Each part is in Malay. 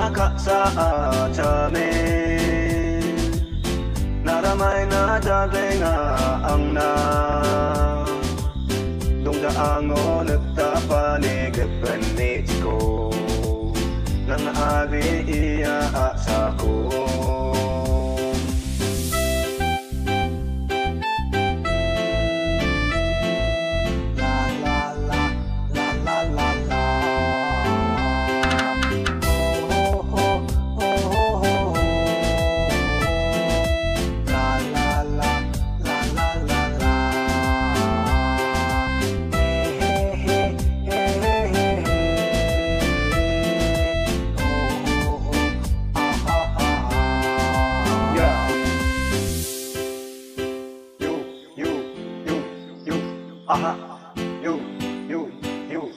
ka sa amin. Naramay na dagay nga ang na Dong daango nagtapanig panit ko Nang ari iya sa ko aha, yo, yo, yo.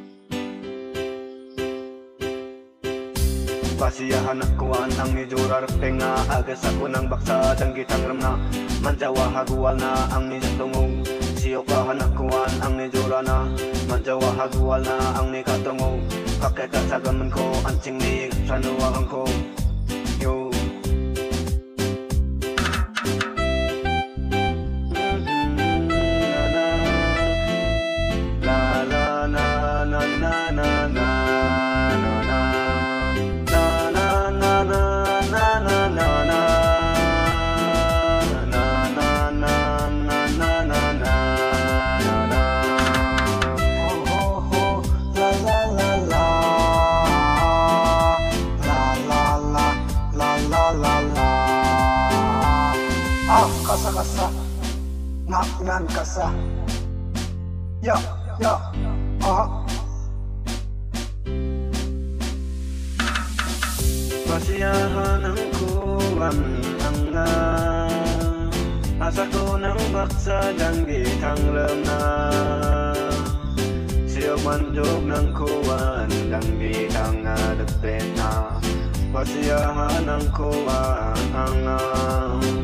Basiyahan akuan ang nijurar penga agas ako ng baksadang gitang ramna manjawa hagual na ang nijatungong siyokahan akuan ang nijura na manjawa hagual na ang nikatungong kakekasagaman ko anting ni sanuwahan ko yo. Kasa-kasa, naknan kasa. Ya, ya, aha. Basiyahan ang kuwan ang nga asa ko ng baksadang gitang lemna siyog manjog ng kuwan dang gitang adagpet na Basiyahan ang kuwan ang nga